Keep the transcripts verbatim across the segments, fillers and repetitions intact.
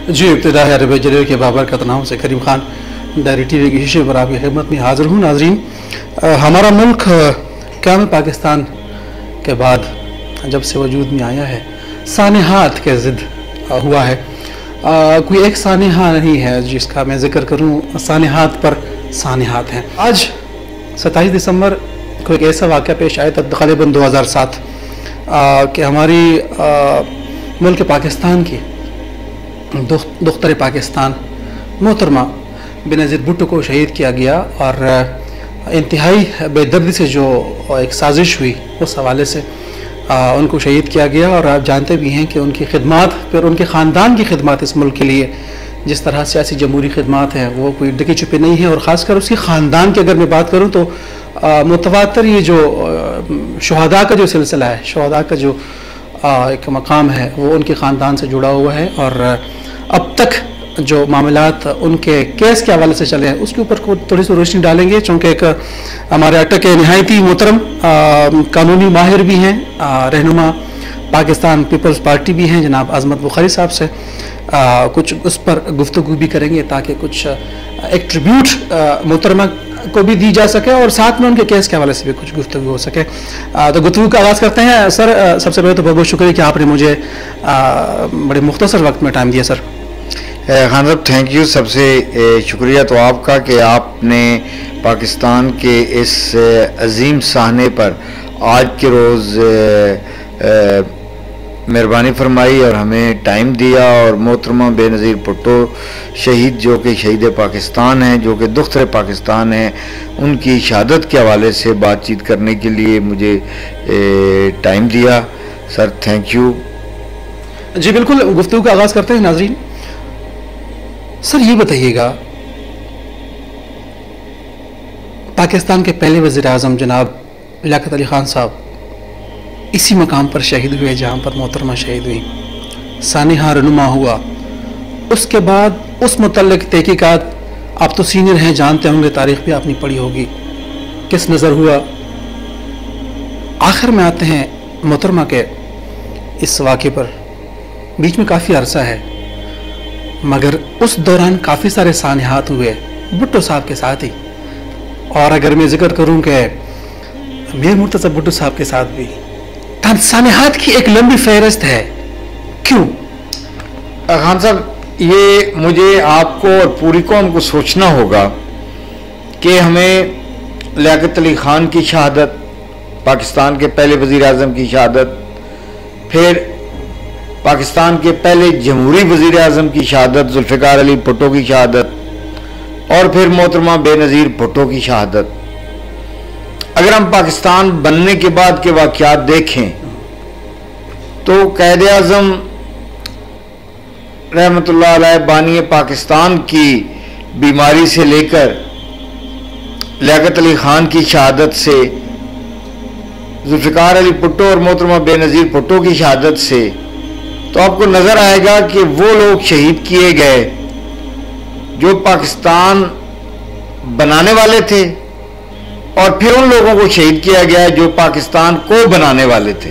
जी इब्तिदा है अरब जलील के बाबरकत नाम से करीम खान डायरी टीवी की शीशे पर आपकी खिदमत में हाजिर हूँ। नाजरीन, हमारा मुल्क क़याम पाकिस्तान के बाद जब से वजूद में आया है सानेहात के ज़िद हुआ है। आ, कोई एक सानेहा नहीं है जिसका मैं ज़िक्र करूँ, सानेहात पर सानेहात हैं। आज सत्ताईस दिसंबर को एक ऐसा वाक़या पेश आया था ग़ालिबन दो हज़ार सात कि हमारी आ, मुल्क पाकिस्तान की दुख्तर पाकिस्तान मोहतरमा बेनज़ीर भुट्टो को शहीद किया गया और इंतहाई बेदर्दी से जो एक साजिश हुई उस हवाले से आ, उनको शहीद किया गया। और आप जानते भी हैं कि उनकी खिदमात, फिर उनके ख़ानदान की खिदमात इस मुल्क के लिए जिस तरह सियासी जमहूरी खिदमात हैं वो कोई ढके छुपे नहीं है। और ख़ासकर उसकी ख़ानदान की अगर मैं बात करूँ तो मुतवातर ये जो शुहदा का जो सिलसिला है, शुहदा का जो आ, एक मकाम है वो उनके ख़ानदान से जुड़ा हुआ है। और अब तक जो मामलात उनके केस के हवाले से चले हैं उसके ऊपर थोड़ी सी रोशनी डालेंगे, चूँकि एक हमारे अटक के नहायती मोहतरम कानूनी माहिर भी हैं, रहनुमा पाकिस्तान पीपल्स पार्टी भी हैं जनाब अजमत बुखारी साहब से आ, कुछ उस पर गुफ्तगू भी करेंगे ताकि कुछ एक ट्रिब्यूट मोहतरमा को भी दी जा सके और साथ में उनके केस के हवाले से भी कुछ गुफ्तगू हो सके। आ, तो गुफ्तगू का आगाज़ करते हैं। सर, आ, सबसे पहले तो बहुत बहुत शुक्रिया कि आपने मुझे आ, बड़े मुख्तसर वक्त में टाइम दिया। सर खान साहब, थैंक यू। सबसे शुक्रिया तो आपका कि आपने पाकिस्तान के इस अजीम साहने पर आज के रोज़ मेहरबानी फरमाई और हमें टाइम दिया। और मोहतरमा बेनज़ीर भुट्टो शहीद जो कि शहीद पाकिस्तान हैं, जो कि दुख्तर पाकिस्तान हैं, उनकी शहादत के हवाले से बातचीत करने के लिए मुझे ए, टाइम दिया। Sir, thank you. जी बिल्कुल, गुफ्तगू का आगाज़ करते हैं। नाज़रीन, सर ये बताइएगा, पाकिस्तान के पहले वज़ीर आज़म जनाब लियाकत अली खान साहब इसी मकाम पर शहीद हुए जहाँ पर मोहतरमा शहीद हुई, सानेहा रनुमा हुआ। उसके बाद उस मुतल्लिक़ तहक़ीक़ात, आप तो सीनियर हैं, जानते होंगे, तारीख़ भी आपने पढ़ी होगी, किस नज़र हुआ। आखिर में आते हैं मोहतरमा के इस वाक़े पर। बीच में काफ़ी अरसा है मगर उस दौरान काफ़ी सारे सानेहात हुए भुट्टो साहब के साथ ही। और अगर मैं जिक्र करूँ कि मीर मुर्तज़ा भुट्टो साहब के साथ भी सानेहात की एक लंबी फहरिस्त है। क्यों? खान साहब, ये मुझे, आपको और पूरी कौम को सोचना होगा कि हमें लियाकत अली खान की शहादत, पाकिस्तान के पहले वज़ीर आज़म की शहादत, फिर पाकिस्तान के पहले जमहूरी वज़ीर आज़म की शहादत जुल्फ़िकार अली भुट्टो की शहादत, और फिर मोहतरमा बेनज़ीर भुट्टो की शहादत। अगर हम पाकिस्तान बनने के बाद के वाक़यात देखें तो क़ायद आज़म रहमतुल्लाह अलैह बानी पाकिस्तान की बीमारी से लेकर लियाकत अली खान की शहादत से, जुल्फ़िकार अली भुट्टो और मोहतरमा बेनज़ीर भुट्टो की शहादत से, तो आपको नज़र आएगा कि वो लोग शहीद किए गए जो पाकिस्तान बनाने वाले थे, और फिर उन लोगों को शहीद किया गया जो पाकिस्तान को बनाने वाले थे।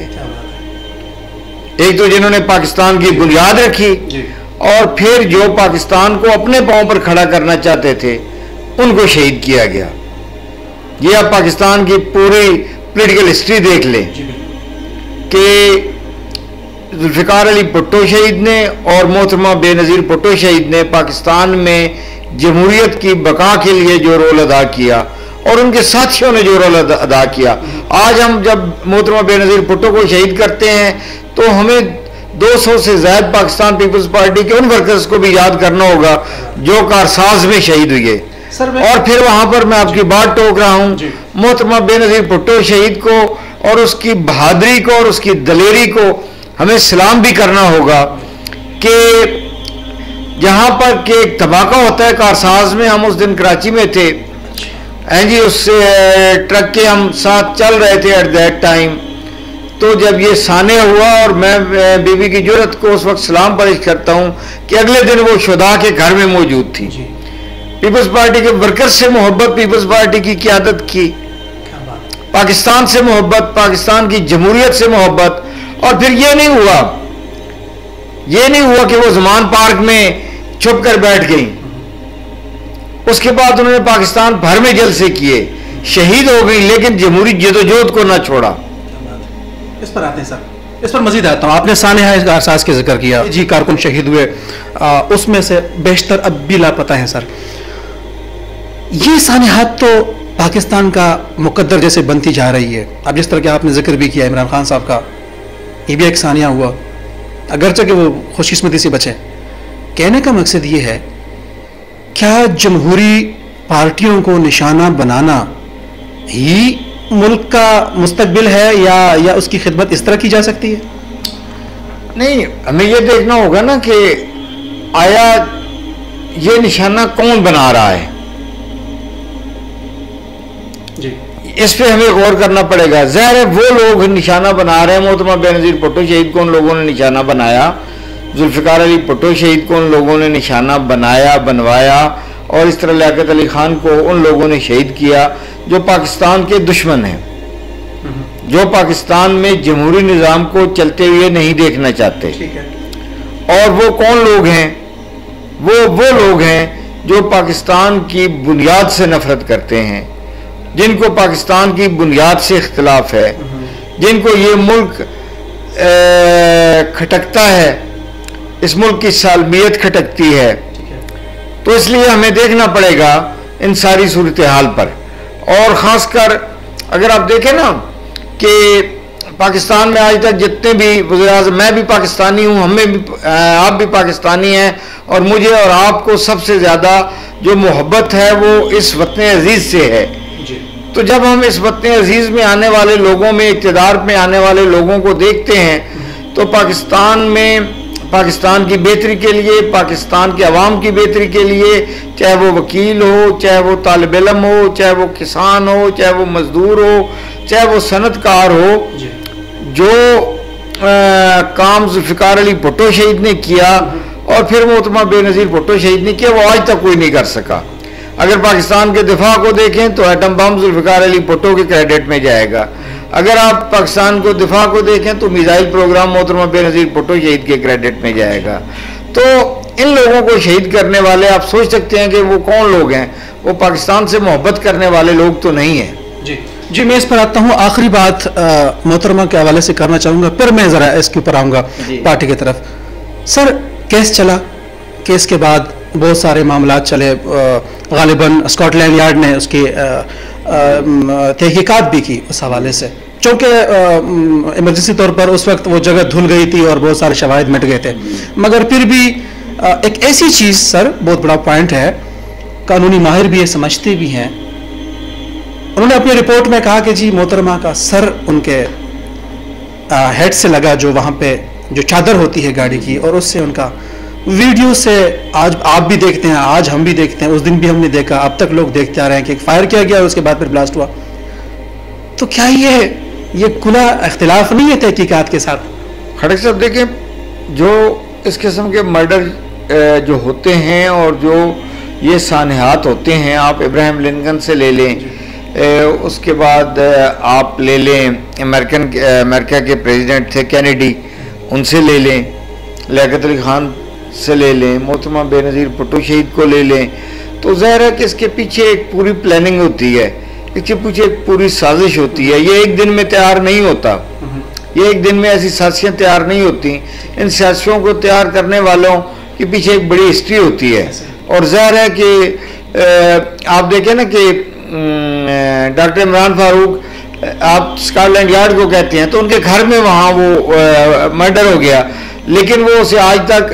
एक तो जिन्होंने पाकिस्तान की बुनियाद रखी, और फिर जो पाकिस्तान को अपने पांव पर खड़ा करना चाहते थे उनको शहीद किया गया। ये आप पाकिस्तान की पूरी पॉलिटिकल हिस्ट्री देख लें कि जुल्फ़िकार अली भुट्टो शहीद ने और मोहतरमा बेनज़ीर भुट्टो शहीद ने पाकिस्तान में जमहूरियत की बका के लिए जो रोल अदा किया और उनके साथियों ने जो रोल अदा किया। आज हम जब मोहतरमा बेनज़ीर भुट्टो को शहीद करते हैं तो हमें दो सौ से ज़्यादा पाकिस्तान पीपल्स पार्टी के उन वर्कर्स को भी याद करना होगा जो कारसाज में शहीद हुए। और फिर वहाँ पर मैं आपकी बात टोक रहा हूँ, मोहतरमा बेनज़ीर भुट्टो शहीद को और उसकी बहादुरी को और उसकी दलेरी को हमें सलाम भी करना होगा कि जहाँ पर कि एक धमाका होता है कारसाज में, हम उस दिन कराची में थे, हैं जी, उस ट्रक के हम साथ चल रहे थे एट दैट टाइम। तो जब ये साने हुआ, और मैं बीबी की जुर्रत को उस वक्त सलाम पेश करता हूँ कि अगले दिन वो शुदा के घर में मौजूद थी। पीपल्स पार्टी के वर्कर्स से मोहब्बत, पीपल्स पार्टी की क़यादत की, पाकिस्तान से मोहब्बत, पाकिस्तान की जमहूरियत से मोहब्बत। और फिर ये नहीं हुआ, ये नहीं हुआ कि वो ज़मान पार्क में छुप कर बैठ गई। उसके बाद उन्होंने पाकिस्तान भर में जलसे किए, शहीद हो गई, लेकिन जमहूरी जदोजहद को ना छोड़ा। इस पर आते हैं सर, इस पर मजीद आता हूँ। आपने सानिया अरसास के जिक्र किया, जी कारकुन शहीद हुए, आ, उसमें से बेशतर अब भी लापता हैं सर। ये सानियात तो पाकिस्तान का मुकद्दर जैसे बनती जा रही है। अब जिस तरह के आपने जिक्र भी किया इमरान खान साहब का, ये भी एक सानिया हुआ, अगरचे कि वो खुशकिस्मती से बचे। कहने का मकसद ये है, क्या जमहूरी पार्टियों को निशाना बनाना ही मुल्क का मुस्तकबिल है या या उसकी खिदमत इस तरह की जा सकती है? नहीं, हमें ये देखना होगा ना कि आया ये निशाना कौन बना रहा है, जी इस पे हमें गौर करना पड़ेगा। ज़ाहिर है वो लोग निशाना बना रहे हैं। मोहतरमा बेनज़ीर भुट्टो शहीद को उन लोगों ने निशाना बनाया, जुल्फ़िकार अली भुट्टो शहीद को उन लोगों ने निशाना बनाया, बनवाया, और इस तरह लियाकत अली खान को उन लोगों ने शहीद किया जो पाकिस्तान के दुश्मन हैं, जो पाकिस्तान में जमहूरी निज़ाम को चलते हुए नहीं देखना चाहते। ठीक है। और वो कौन लोग हैं? वो वो लोग हैं जो पाकिस्तान की बुनियाद से नफरत करते हैं, जिनको पाकिस्तान की बुनियाद से इख्तिलाफ है, जिनको ये मुल्क खटकता है, इस मुल्क की सालमियत खटकती है। तो इसलिए हमें देखना पड़ेगा इन सारी सूरत हाल पर। और ख़ासकर अगर आप देखें ना कि पाकिस्तान में आज तक जितने भी वज़ीर-ए-आज़म, मैं भी पाकिस्तानी हूँ, हमें भी, आप भी पाकिस्तानी हैं, और मुझे और आपको सबसे ज़्यादा जो मोहब्बत है वो इस वतन अजीज़ से है। तो जब हम इस वतन अजीज़ में आने वाले लोगों में, इक़्तिदार में आने वाले लोगों को देखते हैं, तो पाकिस्तान में, पाकिस्तान की बेहतरी के लिए, पाकिस्तान के अवाम की बेहतरी के लिए, चाहे वो वकील हो, चाहे वो तालिब इल्म हो, चाहे वो किसान हो, चाहे वो मजदूर हो, चाहे वो सनतकार हो, जो आ, काम जुल्फ़िकार अली भुट्टो शहीद ने किया और फिर मोहतरमा बेनज़ीर भुट्टो शहीद ने किया, वो आज तक कोई नहीं कर सका। अगर पाकिस्तान के दिफा को देखें तो एटम बम जुल्फ़िकार अली भुट्टो के क्रेडिट में जाएगा। अगर आप पाकिस्तान को दिफा को देखें तो मिसाइल प्रोग्राम मोहतरमा बेनज़ीर भुट्टो शहीद के क्रेडिट में जाएगा। तो इन लोगों को शहीद करने वाले, आप सोच सकते हैं कि वो कौन लोग हैं? वो पाकिस्तान से मोहब्बत करने वाले लोग तो नहीं हैं। जी जी मैं इस पर आता हूँ। आखिरी बात मोहतरमा के हवाले से करना चाहूँगा, फिर मैं ज़रा इसके ऊपर आऊँगा पार्टी की तरफ। सर, केस चला, केस के बाद बहुत सारे मामलात चले, गालिबन स्कॉटलैंड यार्ड ने उसकी तहकीकात भी की उस हवाले से, चूँकि इमरजेंसी तौर पर उस वक्त वो जगह धुल गई थी और बहुत सारे शवाहिद मिट गए थे। मगर फिर भी आ, एक ऐसी चीज़ सर, बहुत बड़ा पॉइंट है, कानूनी माहिर भी ये समझते भी हैं, उन्होंने अपनी रिपोर्ट में कहा कि जी मोहतरमा का सर उनके हेड से लगा, जो वहाँ पे जो चादर होती है गाड़ी की, और उससे उनका वीडियो से आज आप भी देखते हैं, आज हम भी देखते हैं, उस दिन भी हमने देखा, अब तक लोग देखते आ रहे हैं कि फायर किया गया और उसके बाद फिर ब्लास्ट हुआ। तो क्या ये ये खुला इख्तिलाफ नहीं है तहकीकात के साथ? खड़क साहब देखें, जो इस किस्म के मर्डर जो होते हैं और जो ये सानहात होते हैं, आप इब्राहिम लिंकन से ले लें, उसके बाद आप ले लें अमेरिकन अमेरिका के प्रेसिडेंट थे कैनेडी, उनसे ले लें, लियाकत अली खान से ले लें, मोहतरमा बेनज़ीर भुट्टो शहीद को ले लें, तो ज़ाहिर है कि इसके पीछे एक पूरी प्लानिंग होती है, इसके पीछे एक पूरी साजिश होती है। ये एक दिन में तैयार नहीं होता, ये एक दिन में ऐसी साजिशें तैयार नहीं होती। इन साजिशों को तैयार करने वालों के पीछे एक बड़ी हिस्ट्री होती है। और ज़ाहिर है कि आप देखें ना कि डॉक्टर इमरान फारूक, आप स्कॉटलैंड यार्ड को कहते हैं, तो उनके घर में वहाँ वो मर्डर हो गया, लेकिन वो उसे आज तक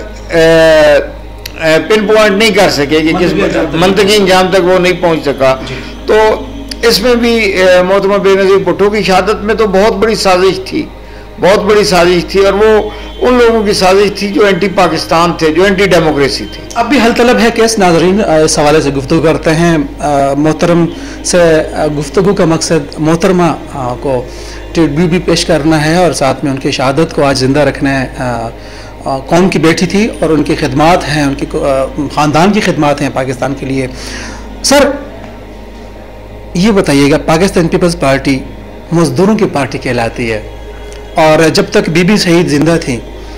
पिन पॉइंट नहीं कर सके कि किस मंतकी इंजाम तक वो नहीं पहुँच सका। तो इसमें भी मोहतरमा बेनज़ीर भुट्टो की शहादत में तो बहुत बड़ी साजिश थी, बहुत बड़ी साजिश थी, और वो उन लोगों की साजिश थी जो एंटी पाकिस्तान थे, जो एंटी डेमोक्रेसी थे। अब भी हल तलब है केस। नाज़रीन, इस हवाले से गुफ्तगू करते हैं। मोहतरम से गुफ्तगू का मकसद मोहतरमा को ट्रिब्यूट भी पेश करना है और साथ में उनकी शहादत को आज ज़िंदा रखना है। कौम की बेटी थी और उनकी खिदमात हैं, उनकी ख़ानदान की खिदमात हैं पाकिस्तान के लिए। सर, ये बताइएगा, पाकिस्तान पीपल्स पार्टी मज़दूरों की पार्टी कहलाती है, और जब तक बीबी शहीद जिंदा थी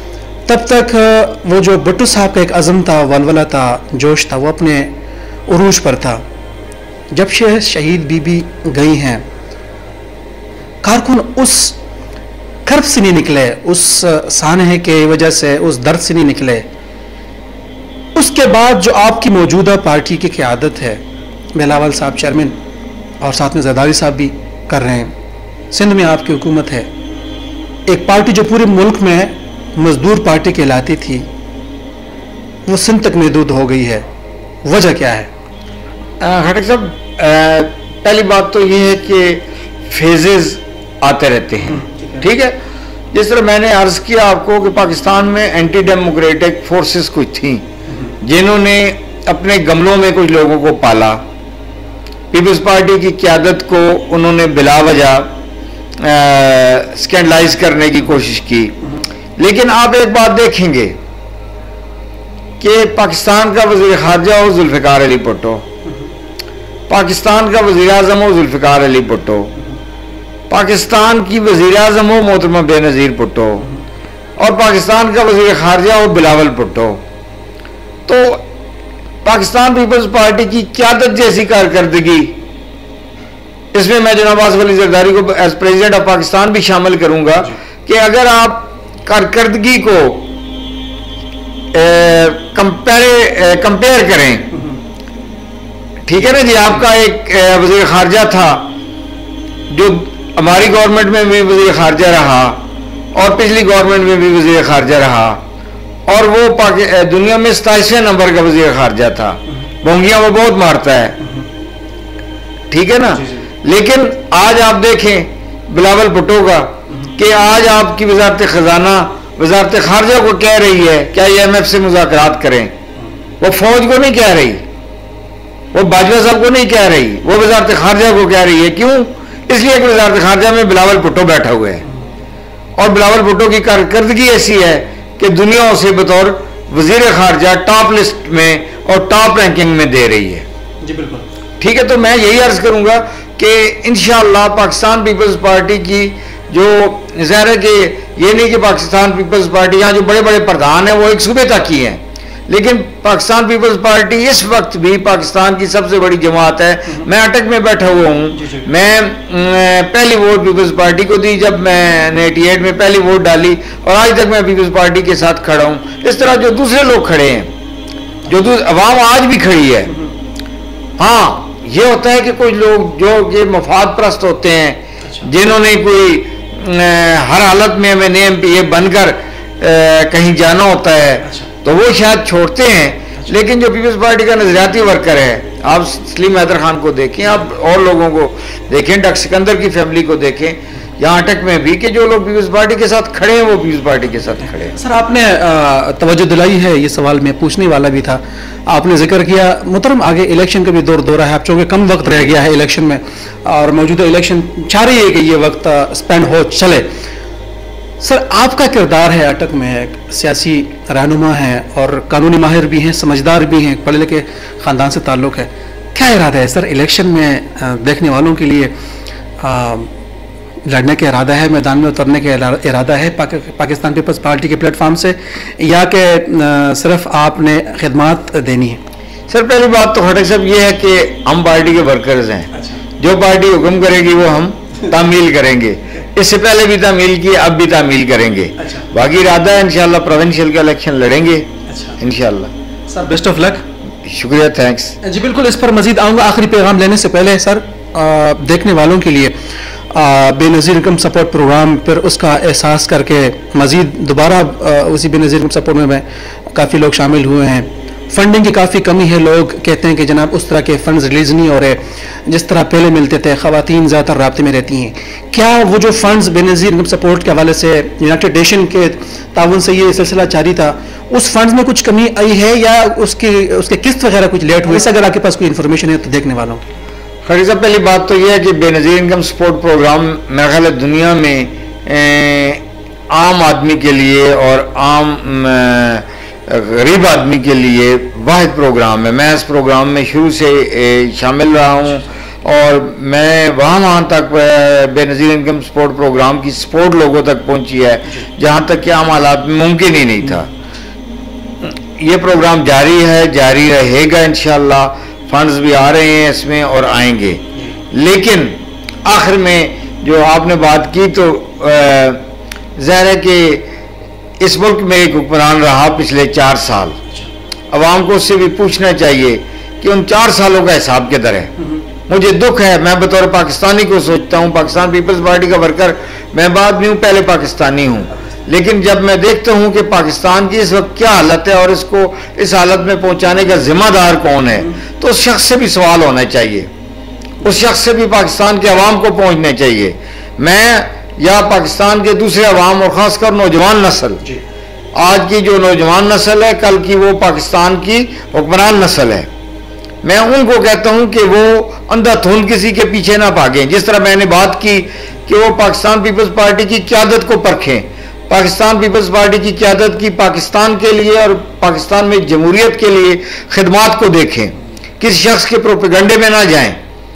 तब तक वो जो भुट्टो साहब का एक अज़म था, वलवला था, जोश था, वो अपने उरूज पर था। जब से शहीद बीबी गई हैं, कारकुन उस कर्ब से नहीं निकले, उस सानहे के वजह से, उस दर्द से नहीं निकले। उसके बाद जो आपकी मौजूदा पार्टी की क़यादत है, बिलावल साहब चेयरमैन और साथ में जरदारी साहब भी कर रहे हैं, सिंध में आपकी हुकूमत है, एक पार्टी जो पूरे मुल्क में मजदूर पार्टी कहलाती थी, वो सिंध तक महदूद हो गई है। वजह क्या है? खटक साहब, पहली बात तो ये है कि फेजेस आते रहते हैं, ठीक है। जिस तरह मैंने अर्ज किया आपको कि पाकिस्तान में एंटी डेमोक्रेटिक फोर्सेस कुछ थी जिन्होंने अपने गमलों में कुछ लोगों को पाला, पीपल्स पार्टी की क़यादत को उन्होंने बिला वजह स्कैंडलाइज करने की कोशिश की। लेकिन आप एक बात देखेंगे कि पाकिस्तान का वज़ीर ख़ारजा हो जुल्फ़िकार अली भुट्टो, पाकिस्तान का वज़ीर आज़म हो जुल्फ़िकार अली भुट्टो, पाकिस्तान की वज़ीर आज़म हो मोहतरमा बेनज़ीर भुट्टो और पाकिस्तान का वज़ीर ख़ारजा हो बिलावल भुट्टो, तो पाकिस्तान पीपल्स पार्टी की क़यादत जैसी कारकर्दगी, इसमें मैं जनाब आसिफ अली ज़रदारी को एज प्रेसिडेंट ऑफ पाकिस्तान भी शामिल करूंगा कि अगर आप कारकर्दगी को कंपेयर कंपेयर करें, ठीक है ना जी, आपका एक वज़ीर ख़ारजा था जो हमारी गवर्नमेंट में भी वज़ीर ख़ारजा रहा और पिछली गवर्नमेंट में भी वज़ीर ख़ारजा रहा और वो दुनिया में सताईसवें नंबर का वज़ीर ख़ारजा था, बोंगियां वो बहुत मारता है, ठीक है ना। लेकिन आज आप देखें बिलावल भुट्टो का कि आज आपकी वजारत ख़जाना वजारत ख़ारजा को कह रही है क्या आई एम एफ से मुज़ाकरात करें, वो फौज को नहीं कह रही, वो बाजवा साहब को नहीं कह रही, वो वजारत ख़ारजा को कह रही है। क्यों? इसलिए कि वजारत ख़ारजा में बिलावल भुट्टो बैठा हुआ है और बिलावल भुट्टो की कारकर्दगी ऐसी है कि दुनिया उसे बतौर वजीर ख़ारजा टॉप लिस्ट में और टॉप रैंकिंग में दे रही है। जी बिल्कुल, ठीक है। तो मैं यही अर्ज करूंगा कि इंशाअल्लाह पाकिस्तान पीपल्स पार्टी की जो ज़ाहिर है कि ये नहीं कि पाकिस्तान पीपल्स पार्टी यहाँ जो बड़े बड़े प्रधान हैं वो एक सूबे तक ही हैं, लेकिन पाकिस्तान पीपल्स पार्टी इस वक्त भी पाकिस्तान की सबसे बड़ी जमात है। मैं अटक में बैठा हुआ हूँ, मैं पहली वोट पीपल्स पार्टी को दी जब मैंने एटी एट में पहली वोट डाली और आज तक मैं पीपल्स पार्टी के साथ खड़ा हूँ। इस तरह जो दूसरे लोग खड़े हैं, जो अवाम आज भी खड़ी है। हाँ, ये होता है कि कुछ लोग जो ये मफाद प्रस्त होते हैं, जिन्होंने कोई हर हालत में हमें एम पी ए बनकर कहीं जाना होता है, तो वो शायद छोड़ते हैं। लेकिन जो पीपल्स पार्टी का नजरियाती वर्कर है, आप सलीम हैदर खान को देखें, आप और लोगों को देखें, डॉक्टर सिकंदर की फैमिली को देखें, यहाँ अटक में भी कि जो लोग पीपल्स पार्टी के साथ खड़े हैं वो पीपल्स पार्टी के साथ खड़े हैं। सर, आपने तवज्जो दिलाई है, ये सवाल मैं पूछने वाला भी था। आपने जिक्र किया मुहतरम, आगे इलेक्शन का भी दौर दौरा है, आप चूँकि कम वक्त रह गया है इलेक्शन में और मौजूदा इलेक्शन चाह रही है कि ये वक्त स्पेंड हो चले। सर, आपका किरदार है अटक में, सियासी रहनुमा हैं और कानूनी माहिर भी हैं, समझदार भी हैं, पढ़े लिखे ख़ानदान से ताल्लुक़ है। क्या इरादा है सर इलेक्शन में देखने वालों के लिए? आ, लड़ने का इरादा है, मैदान में उतरने का इरादा है पाकि, पाकिस्तान पीपल्स पार्टी के प्लेटफॉर्म से, या कि सिर्फ आपने खिदमत देनी है? सर, पहली बात तो खटक साहब ये है कि हम पार्टी के वर्कर्स हैं। अच्छा। जो पार्टी हुक्म करेगी वो हम तामील करेंगे, इससे पहले भी तामील की, अब भी तामील करेंगे। अच्छा। बाकी इरादा है इंशाल्लाह प्रोविंशियल का इलेक्शन लड़ेंगे। अच्छा। इंशाल्लाह। Sir, best of luck. शुक्रिया, थैंक्स। जी बिल्कुल, इस पर मजीद आऊँगा। आखिरी पैगाम लेने से पहले सर, आ, देखने वालों के लिए बेनज़ीर इनकम सपोर्ट प्रोग्राम पर उसका एहसास करके मज़ीद दोबारा उसी बेनज़ीर इनकम सपोर्ट में, में काफ़ी लोग शामिल हुए हैं। फंडिंग की काफ़ी कमी है, लोग कहते हैं कि जनाब उस तरह के फंड्स रिलीज़ नहीं हो रहे जिस तरह पहले मिलते थे, ख़वातीन ज़्यादातर राब्ते में रहती हैं। क्या वो जो फंड्स बेनज़ीर इनकम सपोर्ट के हवाले से यूनाइटेड नेशन के ताउन से ये सिलसिला जारी था, उस फंड्स में कुछ कमी आई है या उसकी उसके किस्त वगैरह कुछ लेट हुई? अगर आपके पास कोई इन्फॉर्मेशन है तो देखने वालों। खैर साहब, पहली बात तो यह है कि बेनज़ीर इनकम सपोर्ट प्रोग्राम मेरा ख्याल है दुनिया में ए, आम आदमी के लिए और आम गरीब आदमी के लिए वाहिद प्रोग्राम है। मैं इस प्रोग्राम में शुरू से शामिल रहा हूँ, और मैं वहाँ वहाँ तक बेनज़ीर इनकम सपोर्ट प्रोग्राम की सपोर्ट लोगों तक पहुँची है जहाँ तक कि आम हालात में मुमकिन ही नहीं था। ये प्रोग्राम जारी है, जारी रहेगा इंशाअल्लाह। फंड्स भी आ रहे हैं इसमें और आएंगे। लेकिन आखिर में जो आपने बात की तो ज़ाहिर है कि इस मुल्क में एक हुक्मरान रहा पिछले चार साल, अवाम को उससे भी पूछना चाहिए कि उन चार सालों का हिसाब किधर है। मुझे दुख है, मैं बतौर पाकिस्तानी को सोचता हूँ, पाकिस्तान पीपल्स पार्टी का वर्कर मैं बाद में हूँ, पहले पाकिस्तानी हूँ, लेकिन जब मैं देखता हूँ कि पाकिस्तान की इस वक्त क्या हालत है और इसको इस हालत में पहुँचाने का जिम्मेदार कौन है, तो उस शख्स से भी सवाल होना चाहिए, उस शख्स से भी पाकिस्तान के अवाम को पहुँचना चाहिए। मैं या पाकिस्तान के दूसरे अवाम और ख़ासकर नौजवान नस्ल, आज की जो नौजवान नस्ल है कल की वो पाकिस्तान की हुक्मरान नस्ल है, मैं उनको कहता हूं कि वो अंधाधुंध किसी के पीछे ना भागें। जिस तरह मैंने बात की कि वो पाकिस्तान पीपल्स पार्टी की क़यादत को परखें, पाकिस्तान पीपल्स पार्टी की क़यादत की पाकिस्तान के लिए और पाकिस्तान में जमहूरियत के लिए खिदमात को देखें, किसी शख्स के प्रोपेगंडे में ना जाएं।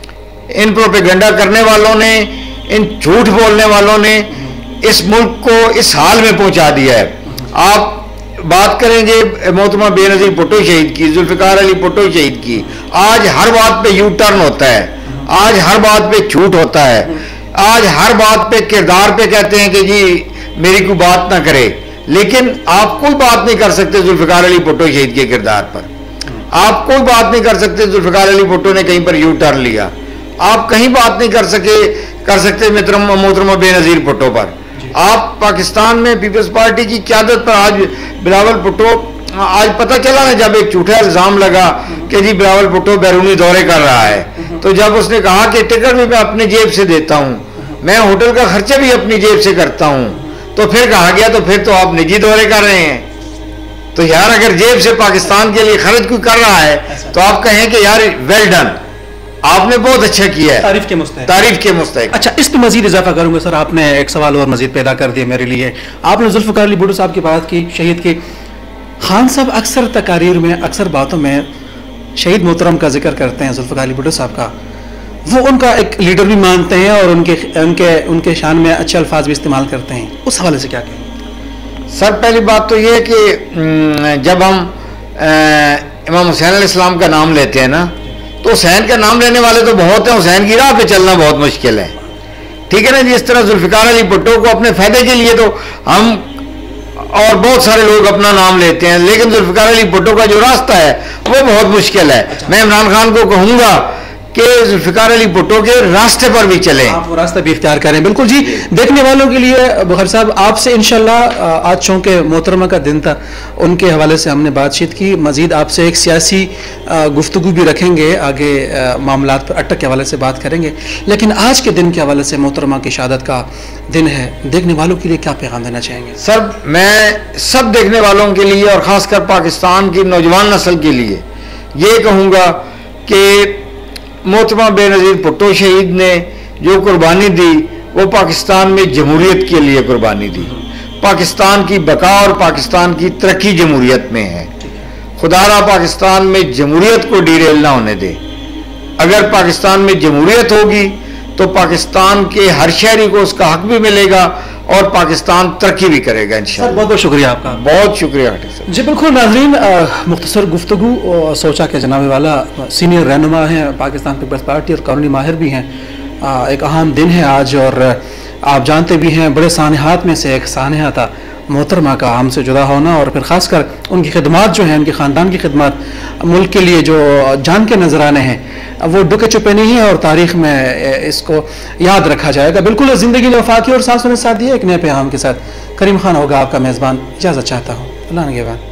इन प्रोपेगंडा करने वालों ने, इन झूठ बोलने वालों ने इस मुल्क को इस हाल में पहुंचा दिया है। आप बात करेंगे मोहतरमा बेनज़ीर भुट्टो शहीद की, जुल्फ़िकार अली भुट्टो शहीद की, आज हर बात पे यू टर्न होता है, आज हर बात पे झूठ होता है, आज हर बात पे किरदार पे कहते हैं कि जी मेरी कोई बात ना करे, लेकिन आप कोई बात नहीं कर सकते जुल्फ़िकार अली भुट्टो शहीद के किरदार पर। आप कोई बात नहीं कर सकते जुल्फ़िकार अली भुट्टो ने कहीं पर यू टर्न लिया, आप कहीं बात नहीं कर सके कर सकते मोहतरमा बेनज़ीर भुट्टो पर। आप पाकिस्तान में पीपल्स पार्टी की क़यादत पर आज बिलावल भुट्टो, आज पता चला ना जब एक झूठा इल्ज़ाम लगा कि जी बिलावल भुट्टो बैरूनी दौरे कर रहा है, तो जब उसने कहा कि टिकट भी मैं अपनी जेब से देता हूँ, मैं होटल का खर्चा भी अपनी जेब से करता हूँ, तो फिर कहा गया तो फिर तो आप निजी दौरे कर रहे हैं। तो यार अगर जेब से पाकिस्तान के लिए खर्च कोई कर रहा है तो आप कहें कि यार वेल डन, आपने बहुत अच्छा किया है, तारीफ के मुस्तहिक, तारीफ के मुस्तहिक। अच्छा, इस पर मजीद इजाफा करूंगा सर, आपने एक सवाल और मजीद पैदा कर दिया मेरे लिए। आपने जुल्फ़िकार अली भुट्टो साहब की बात की, शहीद की। खान साहब अक्सर तकारीर में, अक्सर बातों में शहीद मोहतरम का जिक्र करते हैं, जुल्फ़िकार अली भुट्टो साहब का। वो उनका एक लीडर भी मानते हैं और उनके उनके उनके शान में अच्छे अल्फाज भी इस्तेमाल करते हैं। उस हवाले से क्या कहें? सर पहली बात तो ये है कि जब हम इमाम हुसैन अलैहिस्सलाम का नाम लेते हैं ना, तो हुसैन का नाम लेने वाले तो बहुत हैं, हुसैन की राह पे चलना बहुत मुश्किल है, ठीक है ना। जिस तरह जुल्फ़िकार अली भुट्टो को अपने फायदे के लिए तो हम और बहुत सारे लोग अपना नाम लेते हैं, लेकिन जुल्फ़िकार अली भुट्टो का जो रास्ता है वो बहुत मुश्किल है। अच्छा। मैं इमरान खान को कहूँगा कि जुल्फ़िकार अली भुट्टो के रास्ते पर भी चलें, आप वो रास्ता भी इख्तियार करें। बिल्कुल जी, देखने वालों के लिए बुखारी साहब आपसे इंशाल्लाह, आज चूँकि मोहतरमा का दिन था, उनके हवाले से हमने बातचीत की, मजीद आपसे एक सियासी गुफ्तगू भी रखेंगे, आगे मामलात पर अटक के हवाले से बात करेंगे, लेकिन आज के दिन के हवाले से मोहतरमा की शहादत का दिन है, देखने वालों के लिए क्या पैगाम देना चाहेंगे? सर मैं सब देखने वालों के लिए और ख़ासकर पाकिस्तान की नौजवान नस्ल के लिए ये कहूँगा कि मोहतरमा बेनज़ीर भुट्टो शहीद ने जो कुर्बानी दी वो पाकिस्तान में जमहूरियत के लिए कुर्बानी दी, पाकिस्तान की बका और पाकिस्तान की तरक्की जमहूरियत में है। खुदारा पाकिस्तान में जमहूरियत को डीरेल ना होने दे। अगर पाकिस्तान में जमहूरियत होगी तो पाकिस्तान के हर शहरी को उसका हक भी मिलेगा और पाकिस्तान तरक्की भी करेगा इंशाअल्लाह। बहुत बहुत शुक्रिया आपका, बहुत शुक्रिया सर। जी बिल्कुल नाज़रीन, मुख्तसर गुफ्तगू सोचा के जनाब वाला सीनियर रहनुमा हैं पाकिस्तान पीपल्स पार्टी और कानूनी माहिर भी हैं। एक अहम दिन है आज और आप जानते भी हैं बड़े सानहात में से एक सानहा था मोहतरमा का हमसे जुदा होना, और फिर ख़ासकर उनकी खिदमात जो हैं, उनके ख़ानदान की खिदमत मुल्क के लिए जो जान के नजराने हैं वो डुके चुपे नहीं है और तारीख़ में इसको याद रखा जाएगा। बिल्कुल ज़िंदगी ने वफा की और सांसों ने साथ दिया। एक नए पैगाम के साथ करीम खान होगा आपका मेज़बान, इजाज़त चाहता हूँ। अल्लाह निगहबान।